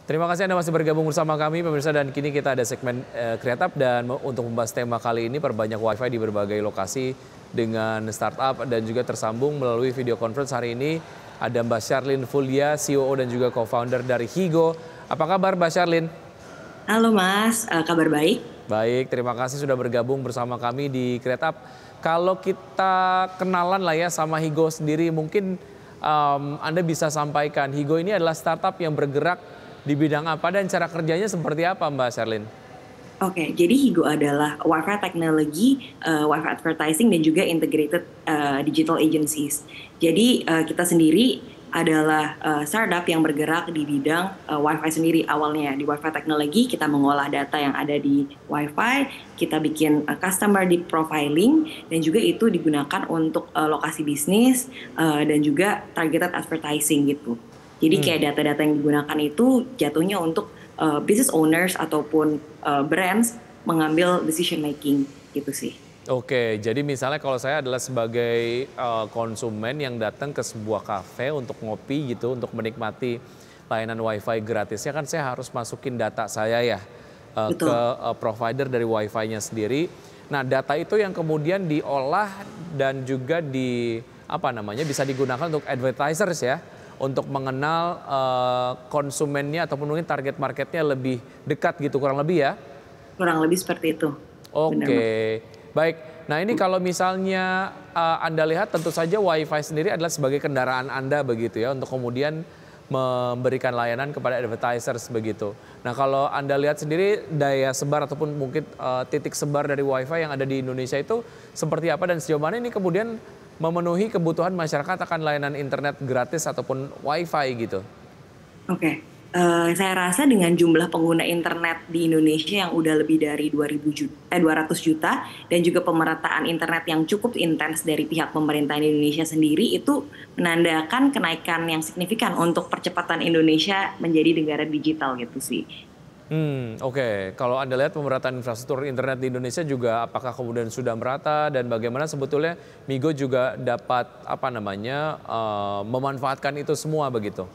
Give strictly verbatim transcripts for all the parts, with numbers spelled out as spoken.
Terima kasih Anda masih bergabung bersama kami pemirsa, dan kini kita ada segmen eh, Kreatap, dan untuk membahas tema kali ini perbanyak wifi di berbagai lokasi dengan startup, dan juga tersambung melalui video conference hari ini ada Mbak Sharlyn Fulia, C E O dan juga co-founder dari Higo. Apa kabar Mbak Sharlyn? Halo Mas, uh, kabar baik? Baik, terima kasih sudah bergabung bersama kami di Kreatap. Kalau kita kenalan lah ya sama Higo sendiri, mungkin um, Anda bisa sampaikan Higo ini adalah startup yang bergerak di bidang apa dan cara kerjanya seperti apa Mbak Sharlyn? Oke, jadi Higo adalah Wi-Fi Technology, uh, Wi-Fi Advertising, dan juga Integrated uh, Digital Agencies. Jadi uh, kita sendiri adalah uh, startup yang bergerak di bidang uh, Wi-Fi sendiri awalnya. Di Wi-Fi Technology kita mengolah data yang ada di Wi-Fi, kita bikin uh, customer deep profiling, dan juga itu digunakan untuk uh, lokasi bisnis uh, dan juga targeted advertising gitu. Jadi kayak data-data yang digunakan itu jatuhnya untuk uh, business owners ataupun uh, brands mengambil decision making gitu sih. Oke, jadi misalnya kalau saya adalah sebagai uh, konsumen yang datang ke sebuah kafe untuk ngopi gitu, untuk menikmati layanan wifi gratisnya, kan saya harus masukin data saya ya uh, ke uh, provider dari wifi-nya sendiri. Nah, data itu yang kemudian diolah dan juga di apa namanya bisa digunakan untuk advertisers ya, untuk mengenal uh, konsumennya ataupun mungkin target marketnya lebih dekat gitu, kurang lebih ya? Kurang lebih seperti itu. Oke, okay. Baik. Nah ini kalau misalnya uh, Anda lihat, tentu saja wifi sendiri adalah sebagai kendaraan Anda begitu ya, untuk kemudian memberikan layanan kepada advertisers begitu. Nah kalau Anda lihat sendiri daya sebar ataupun mungkin uh, titik sebar dari wifi yang ada di Indonesia itu seperti apa, dan sejauh mana ini kemudian memenuhi kebutuhan masyarakat akan layanan internet gratis ataupun wifi gitu? Oke, okay. uh, saya rasa dengan jumlah pengguna internet di Indonesia yang udah lebih dari dua ribu juta, eh, dua ratus juta, dan juga pemerataan internet yang cukup intens dari pihak pemerintah Indonesia sendiri, itu menandakan kenaikan yang signifikan untuk percepatan Indonesia menjadi negara digital gitu sih. Hmm, oke. Okay. Kalau Anda lihat pemerataan infrastruktur internet di Indonesia juga apakah kemudian sudah merata, dan bagaimana sebetulnya Migo juga dapat apa namanya uh, memanfaatkan itu semua begitu?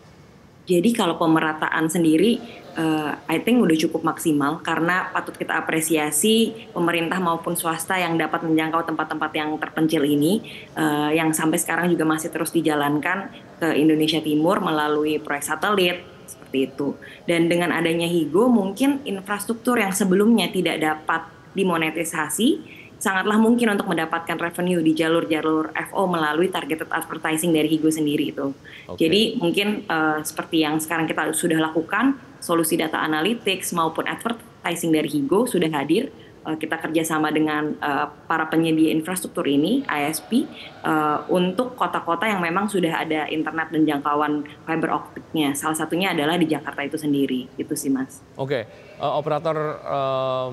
Jadi kalau pemerataan sendiri, uh, I think udah cukup maksimal, karena patut kita apresiasi pemerintah maupun swasta yang dapat menjangkau tempat-tempat yang terpencil ini, uh, yang sampai sekarang juga masih terus dijalankan ke Indonesia Timur melalui proyek satelit. Seperti itu. Dan dengan adanya Higo, mungkin infrastruktur yang sebelumnya tidak dapat dimonetisasi sangatlah mungkin untuk mendapatkan revenue di jalur-jalur F O melalui targeted advertising dari Higo sendiri itu. Okay. Jadi mungkin uh, seperti yang sekarang kita sudah lakukan, solusi data analytics maupun advertising dari Higo sudah hadir. Kita kerjasama dengan uh, para penyedia infrastruktur ini, I S P, uh, untuk kota-kota yang memang sudah ada internet dan jangkauan fiber optiknya. Salah satunya adalah di Jakarta itu sendiri, itu sih Mas. Oke, okay. uh, operator um,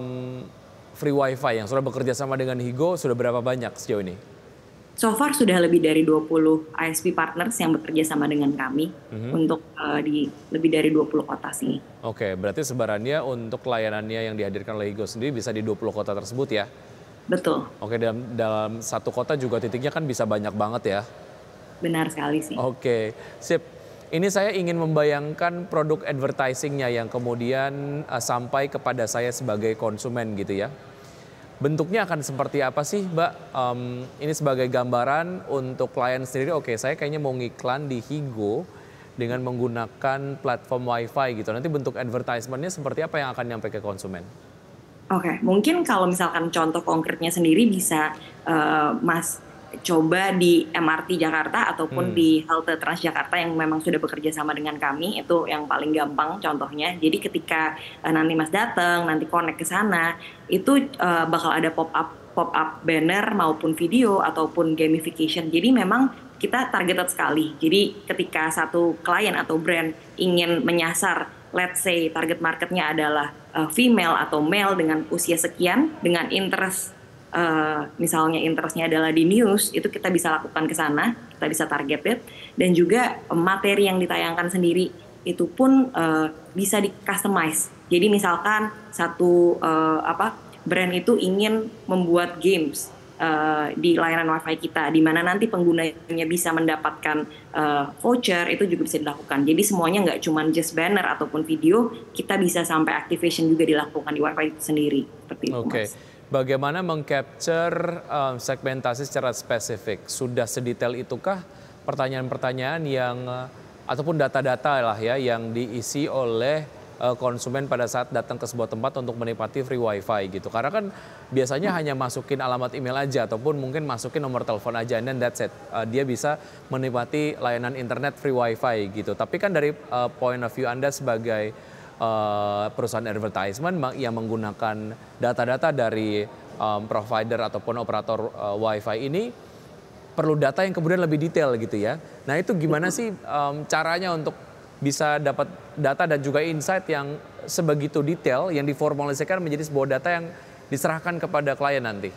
free wifi yang sudah bekerja sama dengan Higo sudah berapa banyak sejauh ini? So far sudah lebih dari dua puluh I S P partners yang bekerja sama dengan kami mm-hmm. untuk uh, di lebih dari dua puluh kota sini. Oke, berarti sebarannya untuk layanannya yang dihadirkan oleh Higo sendiri bisa di dua puluh kota tersebut ya? Betul. Oke, dalam, dalam satu kota juga titiknya kan bisa banyak banget ya? Benar sekali sih. Oke, sip. Ini saya ingin membayangkan produk advertisingnya yang kemudian uh, sampai kepada saya sebagai konsumen gitu ya. Bentuknya akan seperti apa sih Mbak? Um, ini sebagai gambaran untuk klien sendiri, oke saya kayaknya mau ngiklan di Higo dengan menggunakan platform wifi gitu. Nanti bentuk advertisementnya seperti apa yang akan nyampe ke konsumen? Oke, mungkin kalau misalkan contoh konkretnya sendiri bisa uh, Mas coba di M R T Jakarta ataupun hmm. di halte Transjakarta yang memang sudah bekerja sama dengan kami, itu yang paling gampang contohnya. Jadi ketika uh, nanti Mas datang, nanti connect ke sana, itu uh, bakal ada pop-up pop-up banner maupun video ataupun gamification. Jadi memang kita targeted sekali. Jadi ketika satu klien atau brand ingin menyasar, let's say target marketnya adalah uh, female atau male dengan usia sekian, dengan interest Uh, misalnya interestnya adalah di news, itu kita bisa lakukan ke sana, kita bisa targeted, dan juga materi yang ditayangkan sendiri itu pun uh, bisa di customize. Jadi misalkan satu uh, apa brand itu ingin membuat games, uh, di layanan WiFi kita, di mana nanti penggunanya bisa mendapatkan uh, voucher, itu juga bisa dilakukan. Jadi semuanya nggak cuma just banner ataupun video, kita bisa sampai activation juga dilakukan di WiFi itu sendiri. Seperti itu, Oke. Mas. Bagaimana mengcapture um, segmentasi secara spesifik? Sudah sedetail itukah pertanyaan-pertanyaan yang uh, ataupun data-data lah ya yang diisi oleh uh, konsumen pada saat datang ke sebuah tempat untuk menikmati free wifi gitu? Karena kan biasanya hanya masukin alamat email aja ataupun mungkin masukin nomor telepon aja, and then that's it. Uh, dia bisa menikmati layanan internet free wifi gitu. Tapi kan dari uh, point of view Anda sebagai Uh, perusahaan advertisement yang menggunakan data-data dari um, provider ataupun operator uh, wifi ini perlu data yang kemudian lebih detail gitu ya. Nah itu gimana sih um, caranya untuk bisa dapat data dan juga insight yang sebegitu detail yang diformulasikan menjadi sebuah data yang diserahkan kepada klien nanti?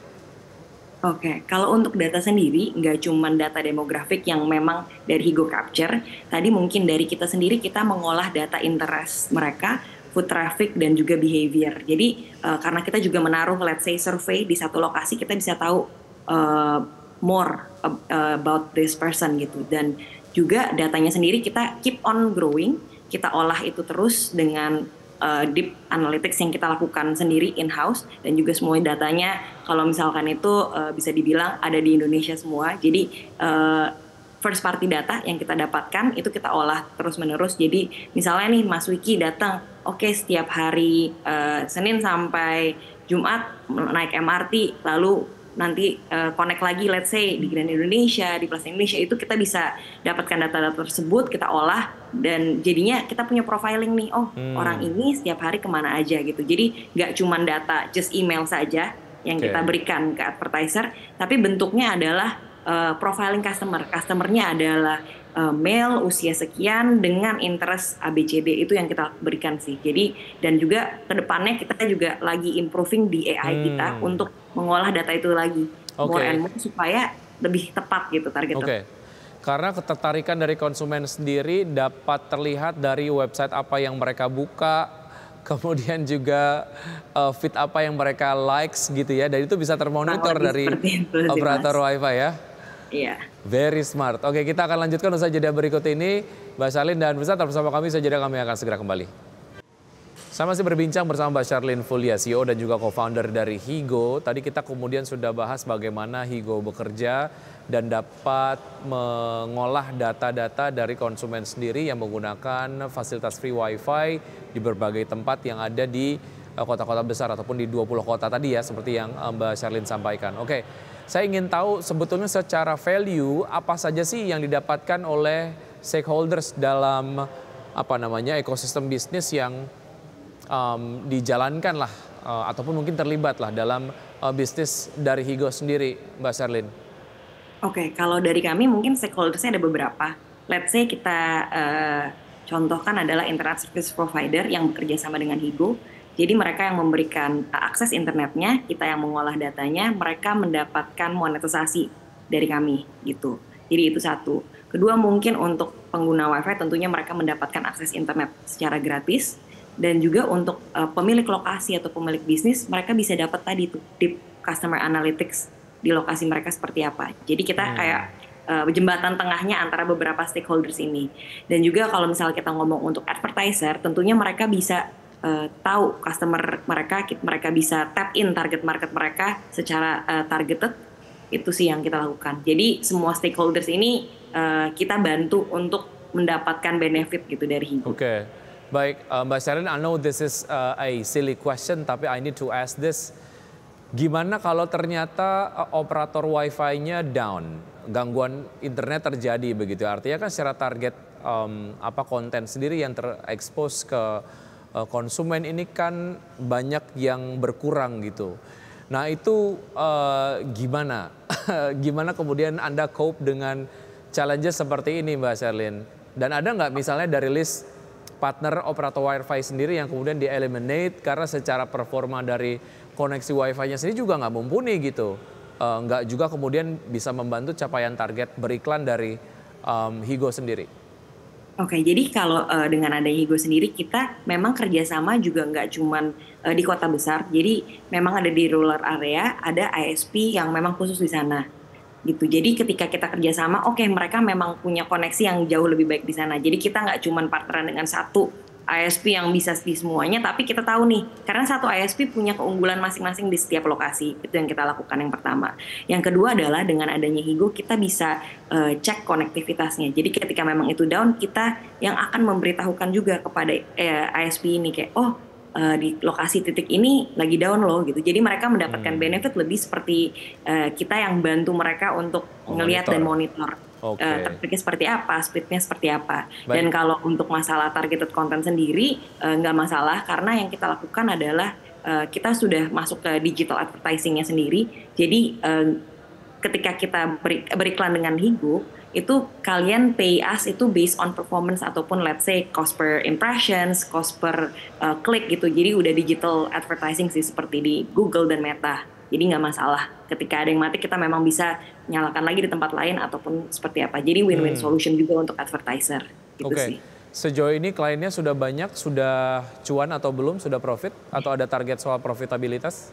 Oke, kalau untuk data sendiri, nggak cuma data demografik yang memang dari Higo Capture, tadi mungkin dari kita sendiri kita mengolah data interest mereka, food traffic, dan juga behavior. Jadi uh, karena kita juga menaruh, let's say, survey di satu lokasi, kita bisa tahu uh, more uh, about this person gitu. Dan juga datanya sendiri kita keep on growing, kita olah itu terus dengan Uh, deep analytics yang kita lakukan sendiri in-house, dan juga semua datanya kalau misalkan itu uh, bisa dibilang ada di Indonesia semua. Jadi uh, first party data yang kita dapatkan itu kita olah terus-menerus. Jadi misalnya nih Mas Wiki datang, oke okay, setiap hari uh, Senin sampai Jumat naik M R T, lalu nanti uh, connect lagi let's say di Grand Indonesia, di Plaza Indonesia, itu kita bisa dapatkan data-data tersebut, kita olah, dan jadinya kita punya profiling nih, oh hmm. orang ini setiap hari kemana aja gitu. Jadi nggak cuma data just email saja yang okay. kita berikan ke advertiser, tapi bentuknya adalah uh, profiling customer. Customernya adalah uh, male, usia sekian, dengan interest A B C D, itu yang kita berikan sih. Jadi dan juga kedepannya kita juga lagi improving di A I hmm. kita untuk mengolah data itu lagi, okay. more and more, supaya lebih tepat gitu targetnya. Oke, okay. Karena ketertarikan dari konsumen sendiri dapat terlihat dari website apa yang mereka buka, kemudian juga uh, feed apa yang mereka likes gitu ya, dan itu bisa termonitor nah, dari itu, operator wifi ya. Iya. Very smart. Oke, kita akan lanjutkan usai jeda berikut ini. Mbak Charlene dan Mirza, tetap bersama kami, usai jeda kami akan segera kembali. Saya masih berbincang bersama Mbak Charlene Fulia, C E O dan juga co-founder dari Higo. Tadi kita kemudian sudah bahas bagaimana Higo bekerja dan dapat mengolah data-data dari konsumen sendiri yang menggunakan fasilitas free wifi di berbagai tempat yang ada di kota-kota besar ataupun di dua puluh kota tadi ya, seperti yang Mbak Charlene sampaikan. Oke, saya ingin tahu sebetulnya secara value apa saja sih yang didapatkan oleh stakeholders dalam apa namanya ekosistem bisnis yang Um, dijalankan lah uh, ataupun mungkin terlibat lah dalam uh, bisnis dari Higo sendiri, Mbak Charlene. Oke, okay, kalau dari kami mungkin stakeholdersnya ada beberapa. Let's say kita uh, contohkan adalah internet service provider yang bekerja sama dengan Higo. Jadi mereka yang memberikan uh, akses internetnya, kita yang mengolah datanya, mereka mendapatkan monetisasi dari kami gitu. Jadi itu satu. Kedua, mungkin untuk pengguna wifi tentunya mereka mendapatkan akses internet secara gratis. Dan juga untuk uh, pemilik lokasi atau pemilik bisnis, mereka bisa dapat tadi tuh deep customer analytics di lokasi mereka seperti apa. Jadi kita hmm. kayak uh, jembatan tengahnya antara beberapa stakeholders ini. Dan juga kalau misalnya kita ngomong untuk advertiser, tentunya mereka bisa uh, tahu customer mereka, mereka bisa tap in target market mereka secara uh, targeted. Itu sih yang kita lakukan. Jadi semua stakeholders ini uh, kita bantu untuk mendapatkan benefit gitu dari Higo. Oke. Okay. Baik, uh, Mbak Charlene, I know this is uh, a silly question, tapi I need to ask this. Gimana kalau ternyata uh, operator wifi-nya down, gangguan internet terjadi begitu? Artinya kan secara target um, apa konten sendiri yang terekspos ke uh, konsumen ini kan banyak yang berkurang gitu. Nah itu uh, gimana? Gimana kemudian Anda cope dengan challenges seperti ini, Mbak Charlene? Dan ada nggak misalnya dari list partner operator wifi sendiri yang kemudian di-eliminate karena secara performa dari koneksi wifi-nya sendiri juga nggak mumpuni gitu. Uh, nggak juga kemudian bisa membantu capaian target beriklan dari um, Higo sendiri. Oke, jadi kalau uh, dengan adanya Higo sendiri, kita memang kerjasama juga nggak cuman uh, di kota besar. Jadi memang ada di rural area, ada I S P yang memang khusus di sana gitu. Jadi ketika kita kerjasama, oke okay, mereka memang punya koneksi yang jauh lebih baik di sana. Jadi kita nggak cuman partneran dengan satu I S P yang bisa di semuanya, tapi kita tahu nih, karena satu I S P punya keunggulan masing-masing di setiap lokasi. Itu yang kita lakukan yang pertama. Yang kedua adalah dengan adanya Higo, kita bisa uh, cek konektivitasnya. Jadi ketika memang itu down, kita yang akan memberitahukan juga kepada eh, I S P ini kayak, oh uh, di lokasi titik ini lagi down loh gitu. Jadi mereka mendapatkan Hmm. benefit lebih seperti uh, kita yang bantu mereka untuk ngelihat dan monitor. Oke. Uh, trafficnya seperti apa, speednya seperti apa. Baik. Dan kalau untuk masalah targeted content sendiri uh, nggak masalah karena yang kita lakukan adalah uh, kita sudah masuk ke digital advertisingnya sendiri. Jadi uh, ketika kita beri, beriklan dengan Higo, itu kalian pay us itu based on performance ataupun let's say cost per impressions, cost per uh, click gitu. Jadi udah digital advertising sih seperti di Google dan Meta. Jadi nggak masalah. Ketika ada yang mati kita memang bisa nyalakan lagi di tempat lain ataupun seperti apa. Jadi win-win Hmm. solution juga untuk advertiser. Gitu Oke. sih. Sejauh ini kliennya sudah banyak, sudah cuan atau belum, sudah profit atau ada target soal profitabilitas?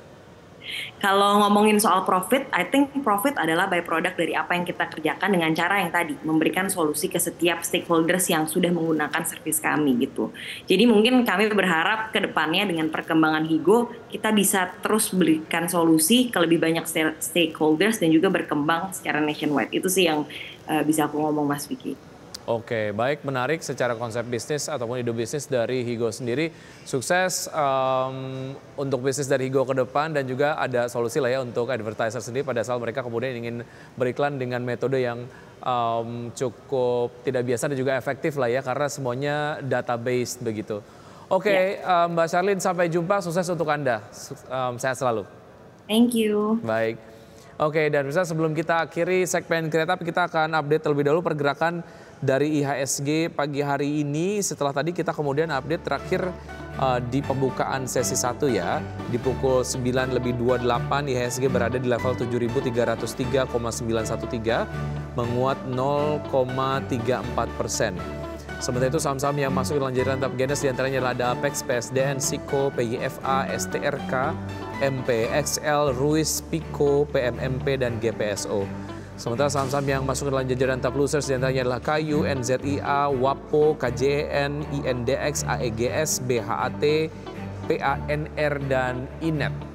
Kalau ngomongin soal profit, I think profit adalah byproduct dari apa yang kita kerjakan dengan cara yang tadi, memberikan solusi ke setiap stakeholders yang sudah menggunakan servis kami gitu. Jadi mungkin kami berharap ke depannya dengan perkembangan Higo, kita bisa terus berikan solusi ke lebih banyak stakeholders dan juga berkembang secara nationwide. Itu sih yang uh, bisa aku ngomong Mas Vicky. Oke, baik, menarik secara konsep bisnis ataupun ide bisnis dari Higo sendiri. Sukses um, untuk bisnis dari Higo ke depan dan juga ada solusi lah ya untuk advertiser sendiri pada saat mereka kemudian ingin beriklan dengan metode yang um, cukup tidak biasa dan juga efektif lah ya karena semuanya database begitu. Oke, ya. um, Mbak Charlene sampai jumpa, sukses untuk Anda. Um, sehat selalu. Thank you. Baik. Oke, dan bisa sebelum kita akhiri segmen kereta api, kita akan update terlebih dahulu pergerakan dari I H S G pagi hari ini. Setelah tadi kita kemudian update terakhir uh, di pembukaan sesi satu ya. Di pukul sembilan lebih dua puluh delapan I H S G berada di level tujuh ribu tiga ratus tiga koma sembilan satu tiga, menguat nol koma tiga empat persen. Sementara itu saham-saham yang masuk dalam jajaran top Genes diantaranya adalah ada Apex, P S D N, Siko, P Y F A, S T R K, M P X L, Ruiz, Pico, P M M P, dan G P S O. Sementara saham-saham yang masuk dalam jajaran top losers diantaranya adalah K U, N Z I A, WAPO, K J E N, I N D X, A E G S, B H A T, P A N R, dan I N E T.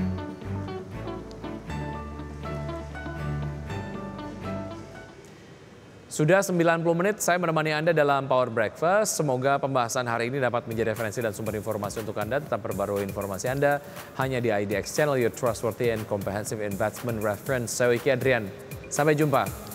Sudah sembilan puluh menit saya menemani Anda dalam Power Breakfast. Semoga pembahasan hari ini dapat menjadi referensi dan sumber informasi untuk Anda. Tetap perbarui informasi Anda hanya di I D X Channel, your trustworthy and comprehensive investment reference. Saya Wiki Adrian. Sampai jumpa.